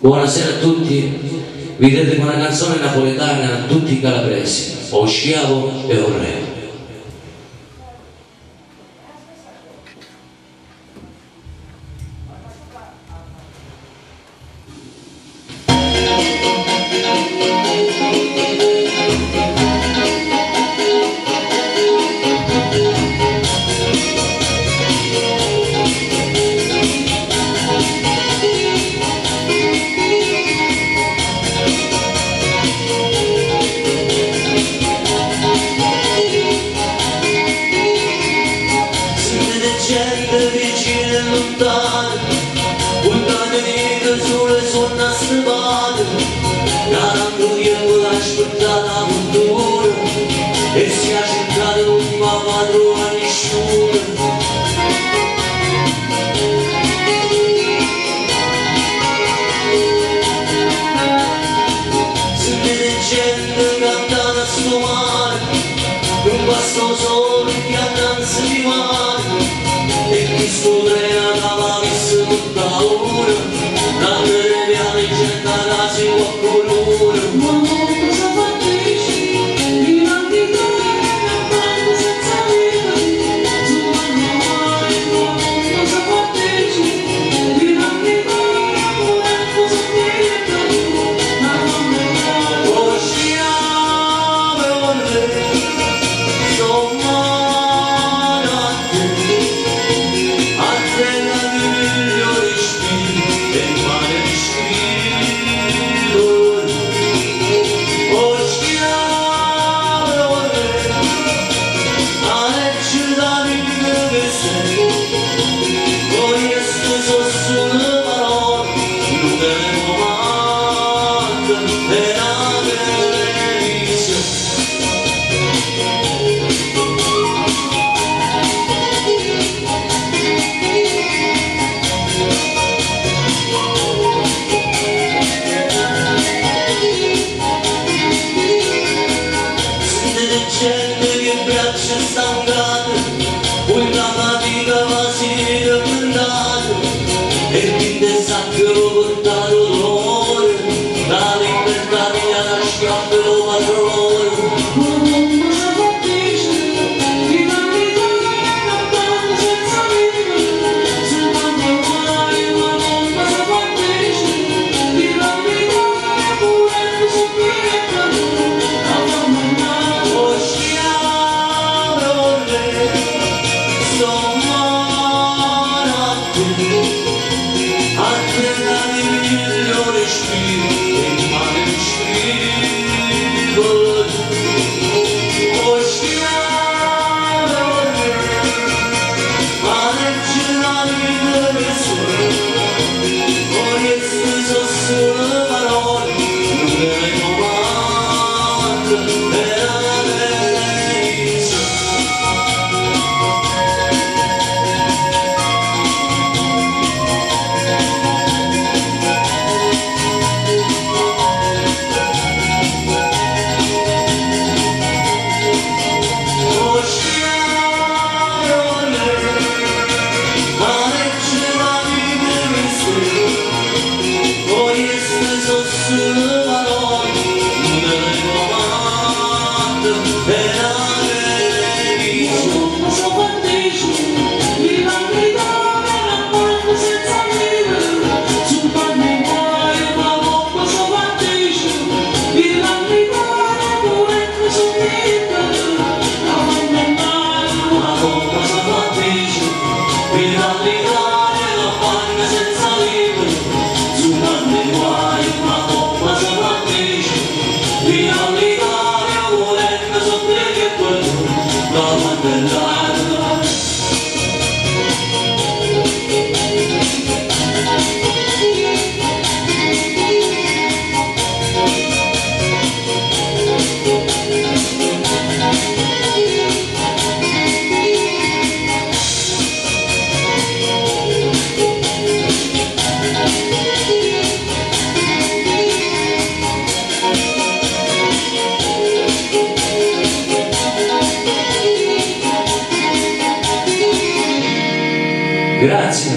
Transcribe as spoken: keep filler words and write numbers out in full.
Buonasera a tutti, vi dedico una canzone napoletana a tutti i calabresi, O Schiavo e O Re. E si è cercato una padrona nessuno. Si vede gente cantare a sto mare, non basta solo che annanzi di mare, e chi sto treno dalla vista tutta ora, dandole piane gente a casa qualcuno. Grazie.